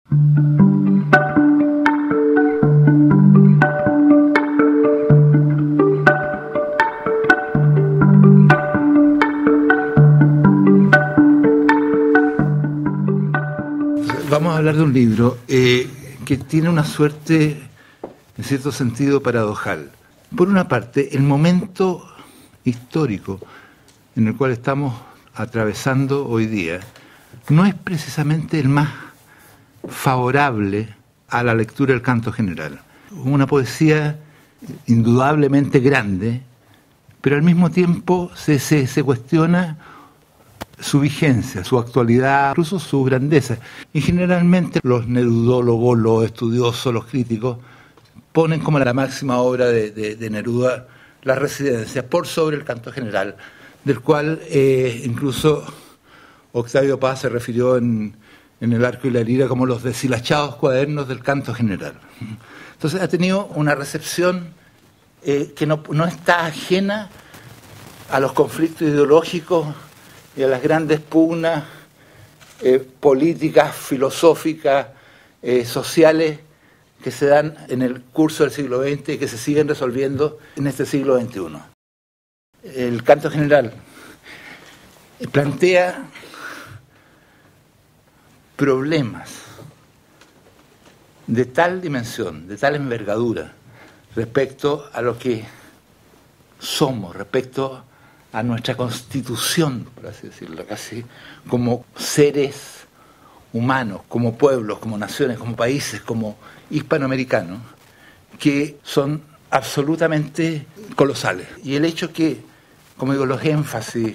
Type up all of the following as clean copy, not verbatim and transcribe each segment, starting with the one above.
Vamos a hablar de un libro que tiene una suerte, en cierto sentido, paradojal. Por una parte, el momento histórico en el cual estamos atravesando hoy día no es precisamente el más favorable a la lectura del canto general. Una poesía indudablemente grande, pero al mismo tiempo se cuestiona su vigencia, su actualidad, incluso su grandeza. Y generalmente los nerudólogos, los estudiosos, los críticos, ponen como la máxima obra de Neruda Las Residencias, por sobre el canto general, del cual incluso Octavio Paz se refirió en El Arco y la Lira como los deshilachados cuadernos del canto general. Entonces ha tenido una recepción que no está ajena a los conflictos ideológicos y a las grandes pugnas políticas, filosóficas, sociales que se dan en el curso del siglo XX y que se siguen resolviendo en este siglo XXI. El canto general plantea problemas de tal dimensión, de tal envergadura, respecto a lo que somos, respecto a nuestra constitución, por así decirlo, casi como seres humanos, como pueblos, como naciones, como países, como hispanoamericanos, que son absolutamente colosales. Y el hecho que, como digo, los énfasis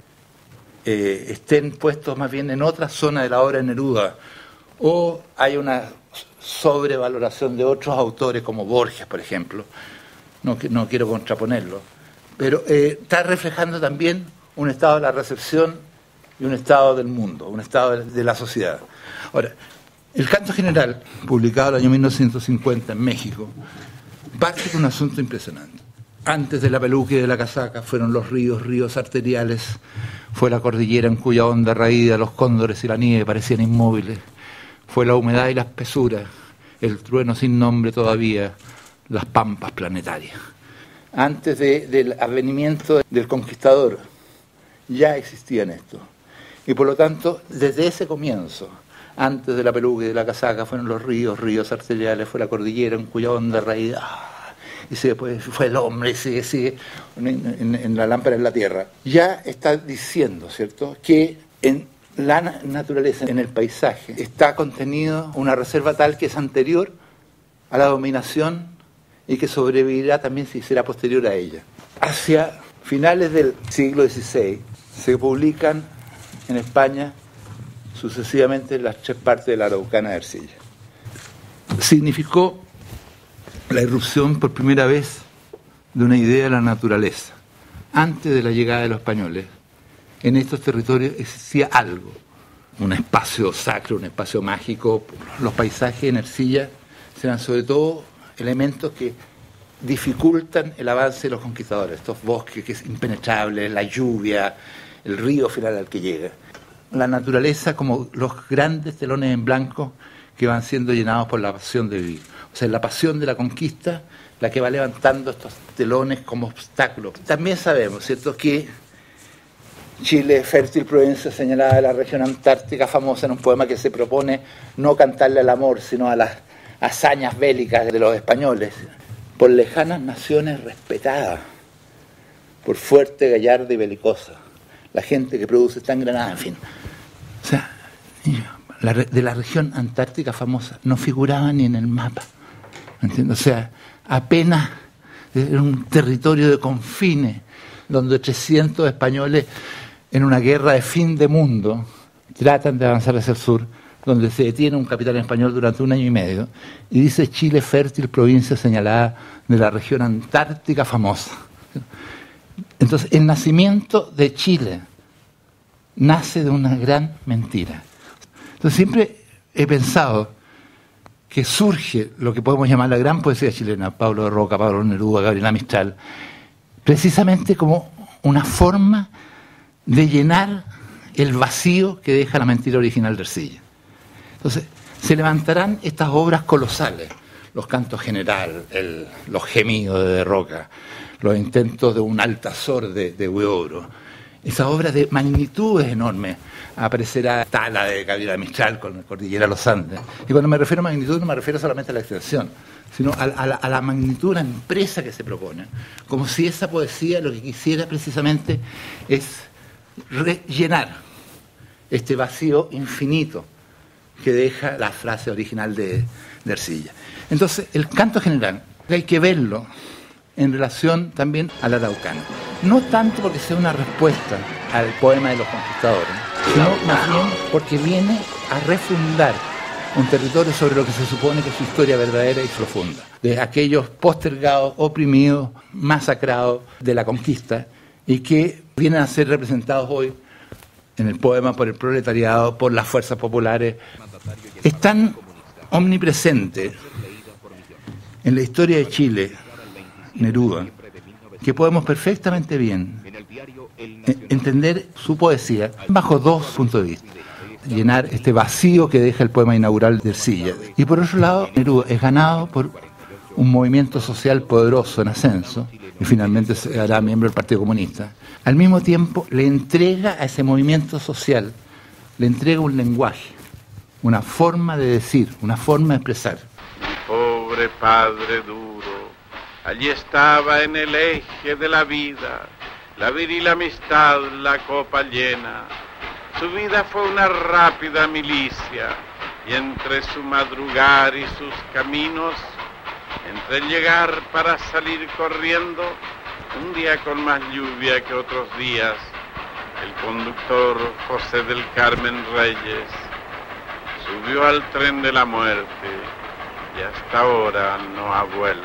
estén puestos más bien en otra zona de la obra de Neruda, o hay una sobrevaloración de otros autores como Borges, por ejemplo, no quiero contraponerlo, pero está reflejando también un estado de la recepción y un estado del mundo, un estado de la sociedad. Ahora, el canto general, publicado en el año 1950 en México, parte con un asunto impresionante. Antes de la peluca y de la casaca fueron los ríos arteriales, fue la cordillera en cuya onda raída los cóndores y la nieve parecían inmóviles, fue la humedad y la espesura, el trueno sin nombre todavía, las pampas planetarias. Antes del advenimiento del conquistador ya existían esto. Y por lo tanto, desde ese comienzo, antes de la peluca y de la casaca, fueron los ríos arteriales, fue la cordillera en cuya onda raída, y después fue el hombre, y sigue en la lámpara en la tierra. Ya está diciendo, ¿cierto?, que en la naturaleza, en el paisaje, está contenido una reserva tal que es anterior a la dominación y que sobrevivirá también si será posterior a ella. Hacia finales del siglo XVI se publican en España sucesivamente las 3 partes de la Araucana de Ercilla. Significó la irrupción por primera vez de una idea de la naturaleza. Antes de la llegada de los españoles, en estos territorios existía algo, un espacio sacro, un espacio mágico. Los paisajes en Ercilla serán sobre todo elementos que dificultan el avance de los conquistadores, estos bosques que es impenetrable, la lluvia, el río final al que llega. La naturaleza como los grandes telones en blanco que van siendo llenados por la pasión de vivir. O sea, la pasión de la conquista la que va levantando estos telones como obstáculos. También sabemos, ¿cierto?, que Chile, fértil provincia señalada de la región antártica, famosa en un poema que se propone no cantarle al amor, sino a las hazañas bélicas de los españoles, por lejanas naciones respetadas, por fuerte, gallarda y belicosa, la gente que produce tan granada, en fin. O sea, de la región antártica famosa no figuraba ni en el mapa, ¿entiendes? O sea, apenas era un territorio de confines, donde 300 españoles en una guerra de fin de mundo tratan de avanzar hacia el sur, donde se detiene un capitán español durante 1 año y medio, y dice Chile, fértil provincia señalada de la región antártica famosa. Entonces, el nacimiento de Chile nace de una gran mentira. Entonces, siempre he pensado que surge lo que podemos llamar la gran poesía chilena, Pablo de Roca, Pablo Neruda, Gabriela Mistral, precisamente como una forma de llenar el vacío que deja la mentira original de Ercilla. Entonces, se levantarán estas obras colosales, los cantos general, los gemidos de Roca, los intentos de un Altazor de Huidobro. Esa obra de magnitudes enormes. Aparecerá Tala de Gabriela Mistral con la Cordillera de los Andes. Y cuando me refiero a magnitud no me refiero solamente a la extensión, sino a la magnitud de la empresa que se propone. Como si esa poesía lo que quisiera precisamente es rellenar este vacío infinito que deja la frase original de Ercilla. Entonces, el canto general hay que verlo en relación también al araucano. No tanto porque sea una respuesta al poema de los conquistadores, sino más bien porque viene a refundar un territorio sobre lo que se supone que es su historia verdadera y profunda, de aquellos postergados, oprimidos, masacrados de la conquista y que vienen a ser representados hoy en el poema por el proletariado, por las fuerzas populares. Es tan omnipresente en la historia de Chile, Neruda, que podemos perfectamente bien entender su poesía bajo dos puntos de vista. Llenar este vacío que deja el poema inaugural de Ercilla. Y por otro lado, Neruda es ganado por un movimiento social poderoso en ascenso, y finalmente se hará miembro del Partido Comunista. Al mismo tiempo, le entrega a ese movimiento social, le entrega un lenguaje, una forma de decir, una forma de expresar. Mi pobre padre duro, allí estaba en el eje de la vida viril amistad, la copa llena. Su vida fue una rápida milicia, y entre su madrugar y sus caminos, entre el llegar para salir corriendo, un día con más lluvia que otros días, el conductor José del Carmen Reyes subió al tren de la muerte y hasta ahora no ha vuelto.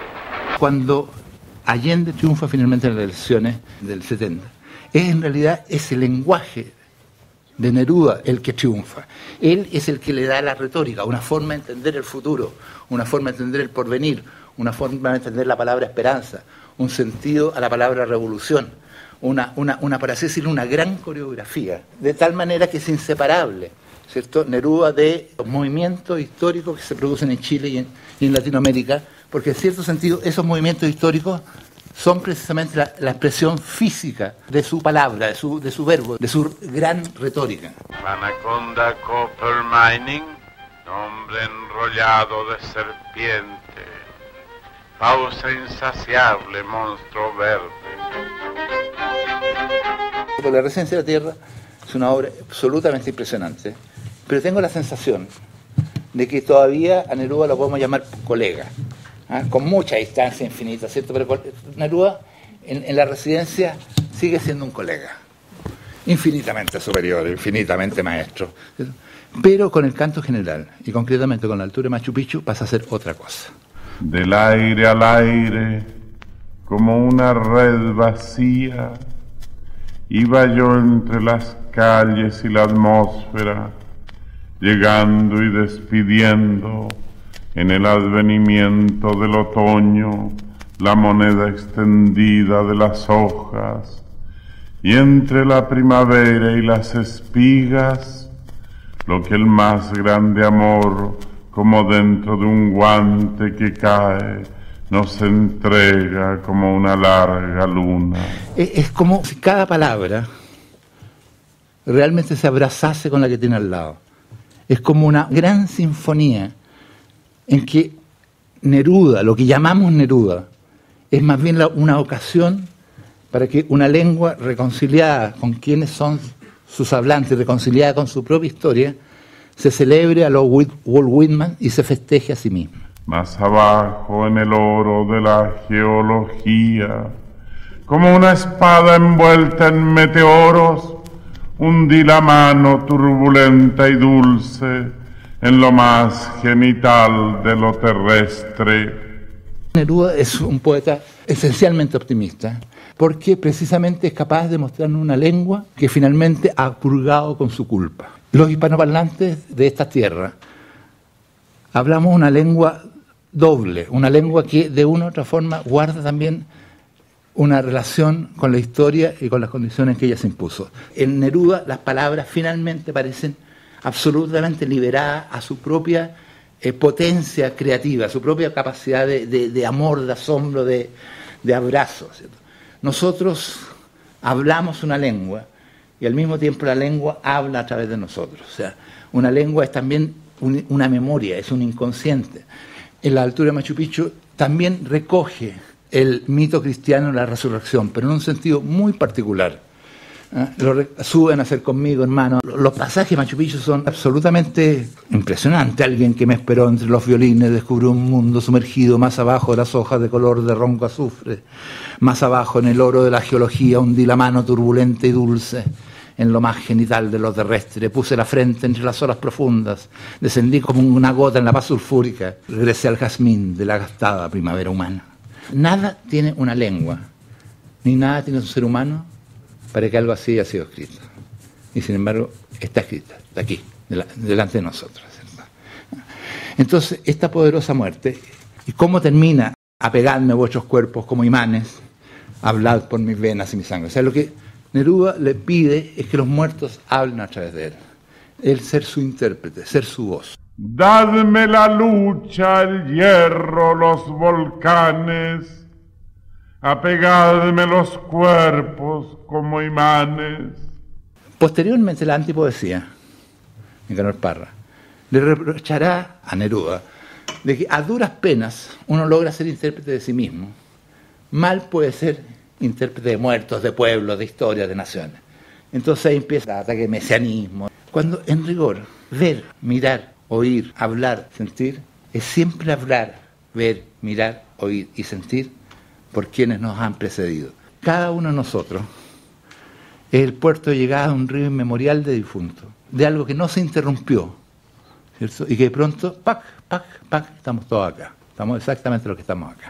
Cuando Allende triunfa finalmente en las elecciones del 70, en realidad ese lenguaje de Neruda el que triunfa. Él es el que le da la retórica, una forma de entender el futuro, una forma de entender el porvenir, una forma de entender la palabra esperanza, un sentido a la palabra revolución, para así decirlo, una gran coreografía, de tal manera que es inseparable, ¿cierto?, Neruda de los movimientos históricos que se producen en Chile y en Latinoamérica, porque en cierto sentido esos movimientos históricos son precisamente la expresión física de su palabra, de su verbo, de su gran retórica. Anaconda Copper Mining, nombre enrollado de serpiente, pausa insaciable, monstruo verde. La Residencia de la Tierra es una obra absolutamente impresionante, pero tengo la sensación de que todavía a Neruda lo podemos llamar colega, con mucha distancia infinita, ¿cierto? Pero Neruda en la Residencia sigue siendo un colega, infinitamente superior, infinitamente maestro, ¿cierto? Pero con el canto general, y concretamente con la altura de Machu Picchu, pasa a ser otra cosa. Del aire al aire, como una red vacía, iba yo entre las calles y la atmósfera, llegando y despidiendo en el advenimiento del otoño la moneda extendida de las hojas, y entre la primavera y las espigas, lo que el más grande amor, como dentro de un guante que cae, nos entrega como una larga luna. Es como si cada palabra realmente se abrazase con la que tiene al lado. Es como una gran sinfonía en que Neruda, lo que llamamos Neruda, es más bien una ocasión para que una lengua reconciliada con quienes son sus hablantes, reconciliada con su propia historia, se celebre a lo Walt Whitman y se festeje a sí misma. Más abajo en el oro de la geología, como una espada envuelta en meteoros, hundí la mano turbulenta y dulce en lo más genital de lo terrestre. Neruda es un poeta esencialmente optimista, porque precisamente es capaz de mostrarnos una lengua que finalmente ha purgado con su culpa. Los hispanoparlantes de esta tierra hablamos una lengua doble, una lengua que de una u otra forma guarda también una relación con la historia y con las condiciones que ella se impuso. En Neruda las palabras finalmente parecen absolutamente liberada a su propia potencia creativa, a su propia capacidad de amor, de asombro, de abrazo, ¿cierto? Nosotros hablamos una lengua y al mismo tiempo la lengua habla a través de nosotros. O sea, una lengua es también una memoria, es un inconsciente. En la altura de Machu Picchu también recoge el mito cristiano de la resurrección, pero en un sentido muy particular. Suben a ser conmigo, hermano. Los pasajes de Machu Picchu son absolutamente impresionantes. Alguien que me esperó entre los violines descubrió un mundo sumergido más abajo de las hojas de color de ronco azufre. Más abajo, en el oro de la geología, hundí la mano turbulenta y dulce en lo más genital de lo terrestre. Puse la frente entre las olas profundas. Descendí como una gota en la paz sulfúrica. Regresé al jazmín de la gastada primavera humana. Nada tiene una lengua, ni nada tiene un ser humano para que algo así haya sido escrito. Y sin embargo, está escrito, está aquí, delante de nosotros, ¿cierto? Entonces, esta poderosa muerte, ¿y cómo termina? Apegadme a vuestros cuerpos como imanes, hablad por mis venas y mi sangre. O sea, lo que Neruda le pide es que los muertos hablen a través de él ser su intérprete, ser su voz. Dadme la lucha, el hierro, los volcanes, apegadme los cuerpos como imanes. Posteriormente, la antipoesía, Nicanor Parra, le reprochará a Neruda de que a duras penas uno logra ser intérprete de sí mismo. Mal puede ser intérprete de muertos, de pueblos, de historias, de naciones. Entonces ahí empieza el ataque de mesianismo. Cuando en rigor, ver, mirar, oír, hablar, sentir, es siempre hablar, ver, mirar, oír y sentir por quienes nos han precedido. Cada uno de nosotros es el puerto de llegada a un río inmemorial de difuntos, de algo que no se interrumpió, ¿cierto? Y que de pronto, ¡pac, pac, pac!, estamos todos acá. Estamos exactamente los que estamos acá.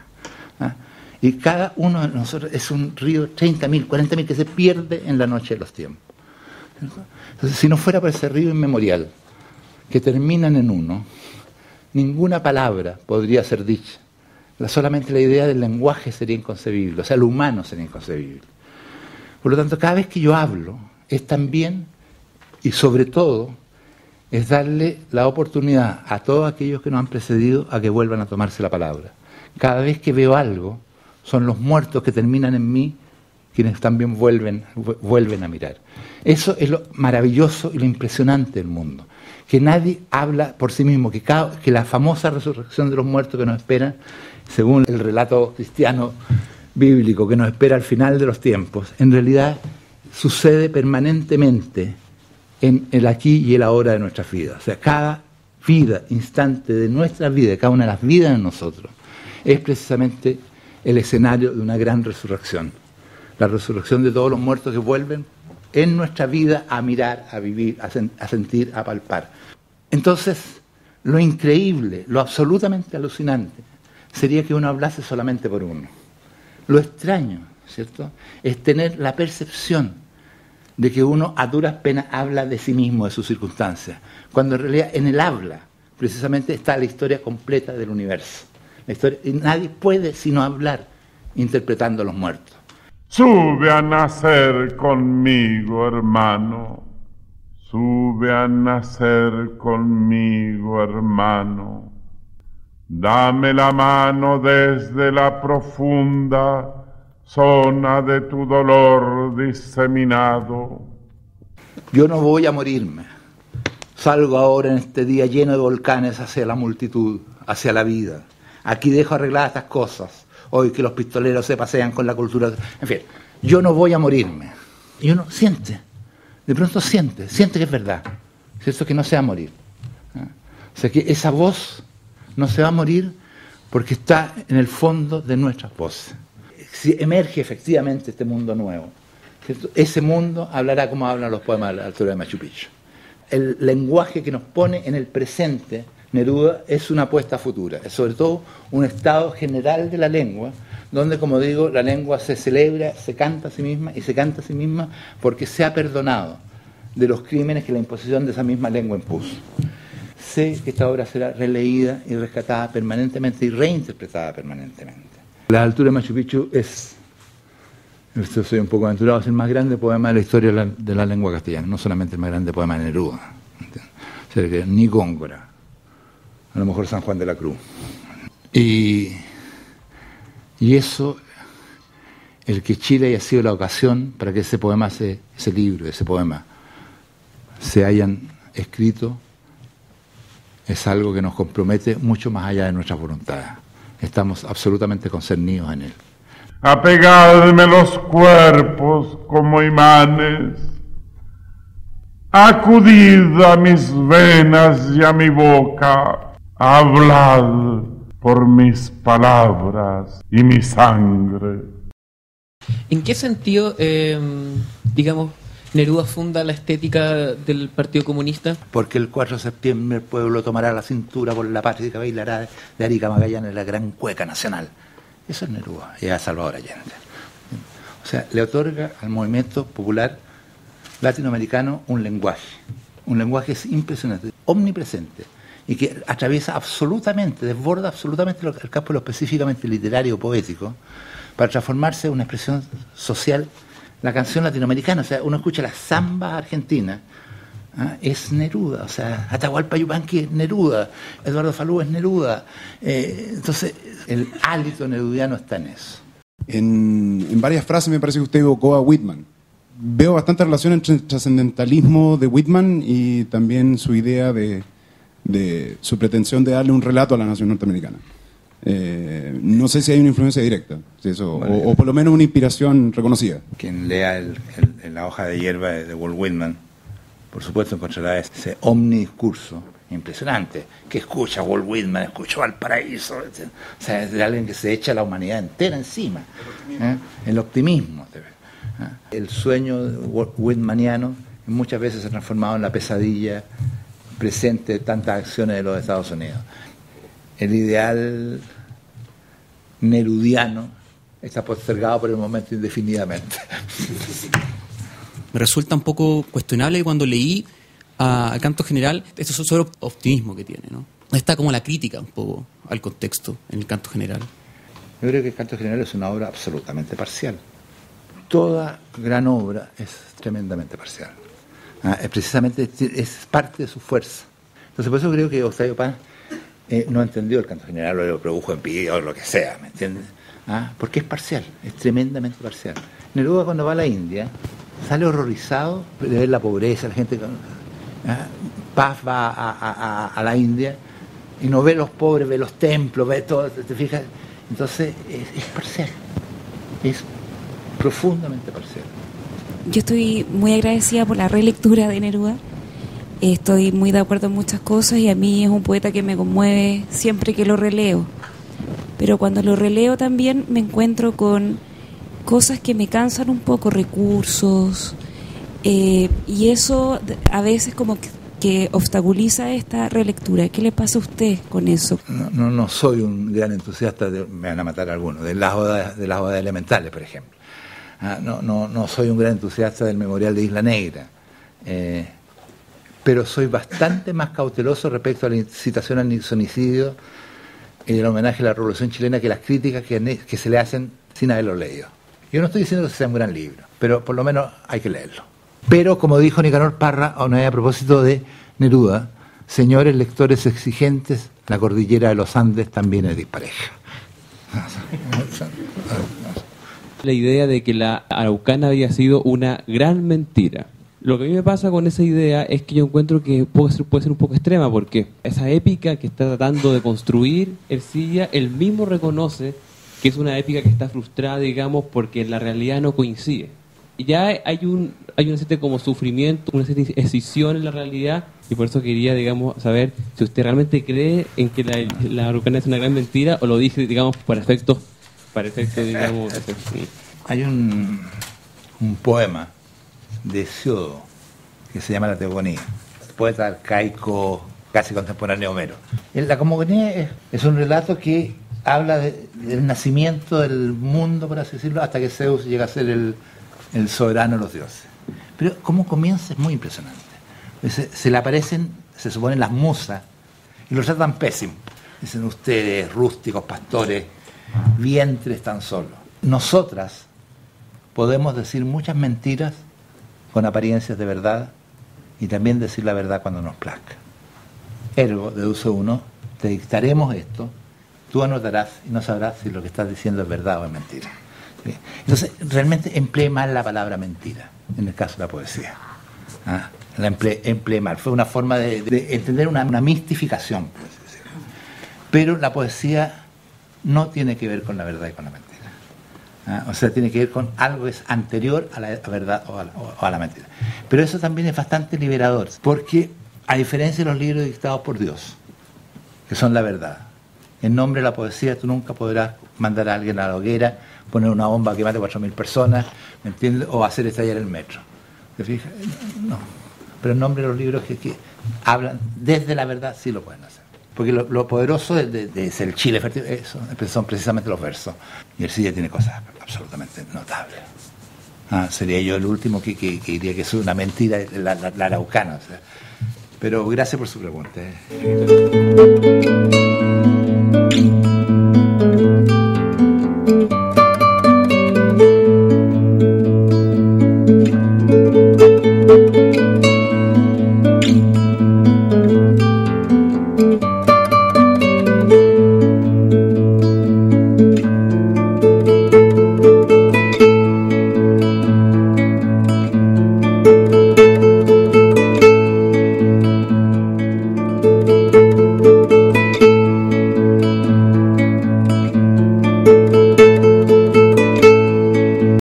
Y cada uno de nosotros es un río 30.000, 40.000 que se pierde en la noche de los tiempos, ¿cierto? Entonces, si no fuera por ese río inmemorial, que terminan en uno, ninguna palabra podría ser dicha. Solamente la idea del lenguaje sería inconcebible, o sea, lo humano sería inconcebible. Por lo tanto, cada vez que yo hablo, es también, y sobre todo, es darle la oportunidad a todos aquellos que nos han precedido a que vuelvan a tomarse la palabra. Cada vez que veo algo, son los muertos que terminan en mí quienes también vuelven a mirar. Eso es lo maravilloso y lo impresionante del mundo. Que nadie habla por sí mismo, que la famosa resurrección de los muertos que nos espera, según el relato cristiano bíblico que nos espera al final de los tiempos, en realidad sucede permanentemente en el aquí y el ahora de nuestras vidas. O sea, cada vida, instante de nuestra vida, cada una de las vidas de nosotros, es precisamente el escenario de una gran resurrección. La resurrección de todos los muertos que vuelven en nuestra vida a mirar, a vivir, a sentir, a palpar. Entonces, lo increíble, lo absolutamente alucinante, sería que uno hablase solamente por uno. Lo extraño, ¿cierto?, es tener la percepción de que uno a duras penas habla de sí mismo, de sus circunstancias, cuando en realidad en el habla precisamente está la historia completa del universo. La historia, y nadie puede sino hablar interpretando a los muertos. Sube a nacer conmigo, hermano. Sube a nacer conmigo, hermano. Dame la mano desde la profunda zona de tu dolor diseminado. Yo no voy a morirme. Salgo ahora en este día lleno de volcanes hacia la multitud, hacia la vida. Aquí dejo arregladas estas cosas. Hoy que los pistoleros se pasean con la cultura. En fin, yo no voy a morirme. Y uno siente, de pronto siente que es verdad. ¿Cierto? Que no se va a morir. O sea que esa voz no se va a morir porque está en el fondo de nuestras voces. Si emerge efectivamente este mundo nuevo, ¿cierto?, ese mundo hablará como hablan los poemas a la altura de Machu Picchu. El lenguaje que nos pone en el presente, Neruda, es una apuesta futura, es sobre todo un estado general de la lengua, donde, como digo, la lengua se celebra, se canta a sí misma, y se canta a sí misma porque se ha perdonado de los crímenes que la imposición de esa misma lengua impuso. Sé que esta obra será releída y rescatada permanentemente y reinterpretada permanentemente. La altura de Machu Picchu es, esto soy un poco aventurado, es el más grande poema de la historia de la lengua castellana, no solamente el más grande poema de Neruda, ¿entiendes? ni Góngora, a lo mejor San Juan de la Cruz. Y eso, el que Chile haya sido la ocasión para que ese poema, ese libro, ese poema, se hayan escrito, es algo que nos compromete mucho más allá de nuestras voluntades. Estamos absolutamente concernidos en él. Apegadme los cuerpos como imanes, acudid a mis venas y a mi boca, hablad por mis palabras y mi sangre. ¿En qué sentido, digamos, Neruda funda la estética del Partido Comunista? Porque el 4 de septiembre el pueblo tomará la cintura por la patria que bailará de Arica Magallanes la gran cueca nacional. Eso es Neruda y a Salvador Allende. O sea, le otorga al movimiento popular latinoamericano un lenguaje es impresionante, omnipresente, y que atraviesa absolutamente, desborda absolutamente el campo de lo específicamente literario o poético, para transformarse en una expresión social. La canción latinoamericana, o sea, uno escucha la samba argentina, es Neruda, o sea, Atahualpa Yupanqui es Neruda, Eduardo Falú es Neruda. Entonces, el hálito nerudiano está en eso. En varias frases me parece que usted evocó a Whitman. Veo bastante relación entre el trascendentalismo de Whitman y también su idea de su pretensión de darle un relato a la nación norteamericana. No sé si hay una influencia directa, o por lo menos una inspiración reconocida. Quien lea la hoja de hierba de Walt Whitman, por supuesto encontrará ese omnidiscurso impresionante, que escucha Walt Whitman, escuchó Valparaíso, o sea, es de alguien que se echa la humanidad entera encima. El optimismo. El sueño whitmaniano muchas veces se ha transformado en la pesadilla presente de tantas acciones de los Estados Unidos. El ideal nerudiano está postergado por el momento indefinidamente. Me resulta un poco cuestionable cuando leí al Canto General, esto es solo optimismo que tiene, ¿no? Está como la crítica un poco al contexto en el Canto General. Yo creo que el Canto General es una obra absolutamente parcial. Toda gran obra es tremendamente parcial. Precisamente es parte de su fuerza. Entonces por eso creo que Octavio Paz no entendió el Canto General, o lo produjo en vida o lo que sea, ¿me entiendes? Porque es parcial, es tremendamente parcial. Neruda cuando va a la India sale horrorizado de ver la pobreza, la gente. Paz va a la India y no ve los pobres, ve los templos, ve todo, ¿te fijas? Entonces es parcial, es profundamente parcial. Yo estoy muy agradecida por la relectura de Neruda. Estoy muy de acuerdo en muchas cosas y a mí es un poeta que me conmueve siempre que lo releo. Pero cuando lo releo también me encuentro con cosas que me cansan un poco, recursos, y eso a veces como que obstaculiza esta relectura. ¿Qué le pasa a usted con eso? No soy un gran entusiasta, me van a matar algunos, de las odas elementales, por ejemplo. No soy un gran entusiasta del Memorial de Isla Negra. Pero soy bastante más cauteloso respecto a la incitación al nixonicidio y el homenaje a la Revolución Chilena que las críticas que se le hacen sin haberlo leído. Yo no estoy diciendo que sea un gran libro, pero por lo menos hay que leerlo. Pero, como dijo Nicanor Parra, a propósito de Neruda, señores lectores exigentes, la cordillera de los Andes también es dispareja. La idea de que la Araucana había sido una gran mentira. Lo que a mí me pasa con esa idea es que yo encuentro que puede ser un poco extrema, porque esa épica que está tratando de construir Ercilla, él mismo reconoce que es una épica que está frustrada, digamos, porque la realidad no coincide. Y ya hay una cierta como sufrimiento, una cierta escisión en la realidad, y por eso quería, digamos, saber si usted realmente cree en que la Araucana es una gran mentira o lo dice, digamos, para efectos, digamos... Hay un poema de Hesiodo que se llama La Teogonía, poeta arcaico casi contemporáneo a Homero. La Cosmogonía es un relato que habla del nacimiento del mundo, por así decirlo, hasta que Zeus llega a ser el soberano de los dioses. Pero cómo comienza es muy impresionante. Se le aparecen, se suponen, las musas y los tratan pésimo. Dicen ustedes, rústicos, pastores, vientres tan solo. Nosotras podemos decir muchas mentiras con apariencias de verdad y también decir la verdad cuando nos plazca. Ergo, deduce uno, te dictaremos esto, tú anotarás y no sabrás si lo que estás diciendo es verdad o es mentira. ¿Sí? Entonces, realmente empleé mal la palabra mentira, en el caso de la poesía. La empleé mal. Fue una forma de entender una mistificación, por así decirlo. Pero la poesía no tiene que ver con la verdad y con la mentira. O sea, tiene que ver con algo que es anterior a la verdad o a la mentira. Pero eso también es bastante liberador, porque a diferencia de los libros dictados por Dios, que son la verdad, en nombre de la poesía tú nunca podrás mandar a alguien a la hoguera, poner una bomba que mate 4.000 personas, ¿me entiendes? O hacer estallar el metro. ¿Te fijas? No. Pero en nombre de los libros que hablan desde la verdad sí lo pueden hacer. Porque lo poderoso de ser el Chile fértil, eso, son precisamente los versos. Y el Silla tiene cosas absolutamente notables. Sería yo el último que diría que es una mentira la araucana. O sea. Pero gracias por su pregunta.